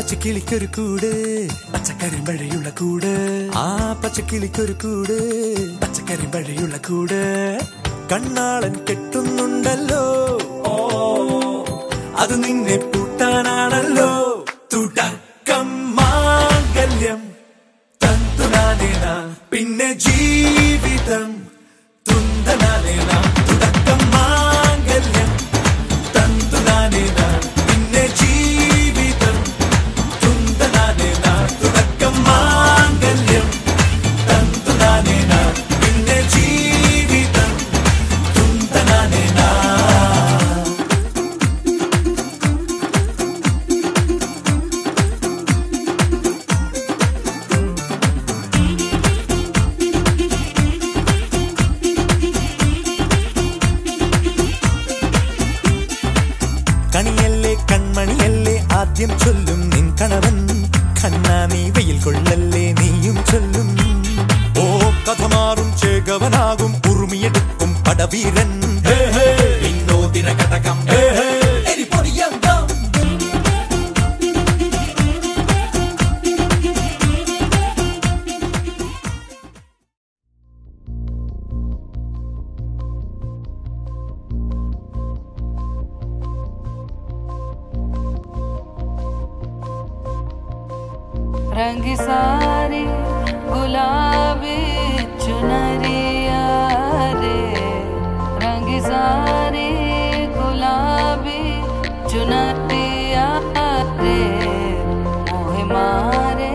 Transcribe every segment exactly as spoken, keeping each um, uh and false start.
പച്ചക്കിളിക്കൊരു കൂട് പച്ചക്കരിമ്പഴയുള്ള കൂട് ആ പച്ചക്കിളിക്കൊരു കൂട് പച്ചക്കരിമ്പഴയുള്ള കൂട് കണ്ണാളൻ കെട്ടുന്നുണ്ടല്ലോ അത് നിന്നെ പൂട്ടാനാണല്ലോ തുടക്കം മാംഗല്യം തന്തുനാനേന പിന്നെ ജീവിതം തുന്തനാനേന തുടക്കം മാംഗല്യം തന്തുനാനേന പിന്നെ ജീവിതം തുന്തനാനേന തുടക്കം മാംഗല്യം തന്തുനാനേന പിന്നെ ജീവിതം തുന്തനാനേന. കണിയല്ലേ കൺമണിയല്ലേ ആദ്യം ചൊല്ലും നിൻ കണവൻ കണ്ണാ നീ വെയിൽ കൊള്ളല്ലേ നീയും ചൊല്ലും ഓ കഥ മാറും ചേകവനാകും ഉറുമിയെടുക്കും പടവീരൻ വിനോദിന കടകം എരിപൊടിയന്തം. रंग सारी गुलाबी चुनरिया रे रंग सारी गुलाबी चुनरिया रे मोहे मारे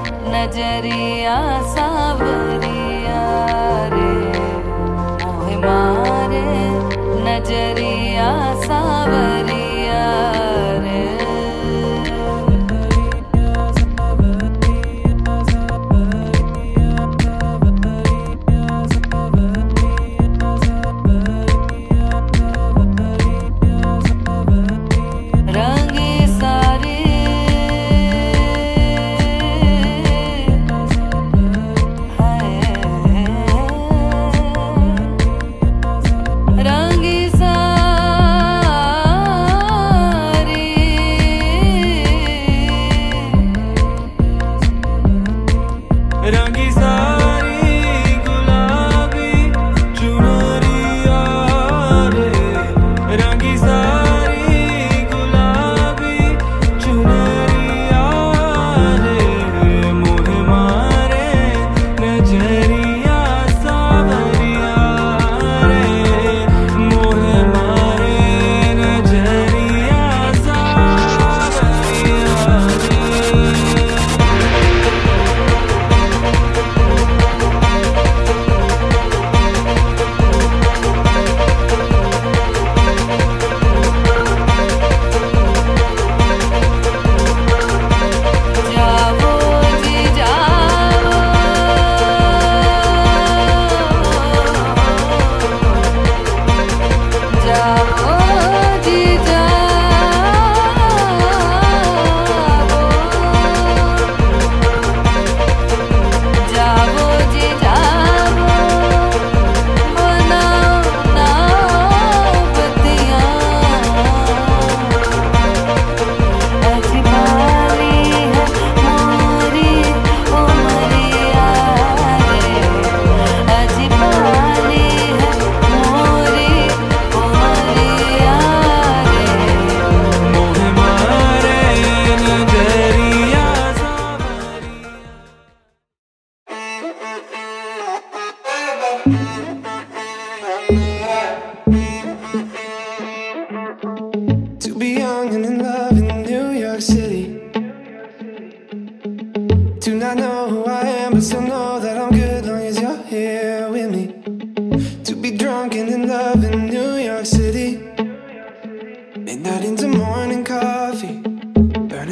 नजरिया सावरिया रे मोहे मारे नजरिया सावरिया रे.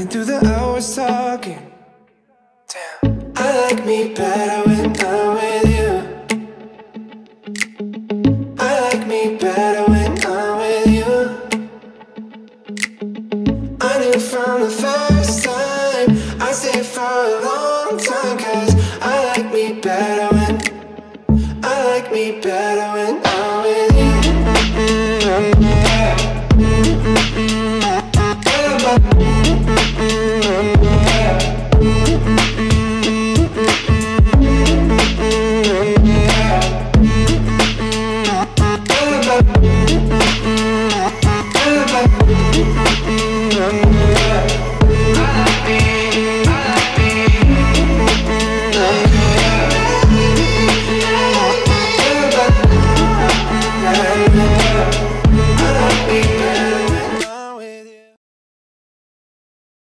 I like me better when I'm with you.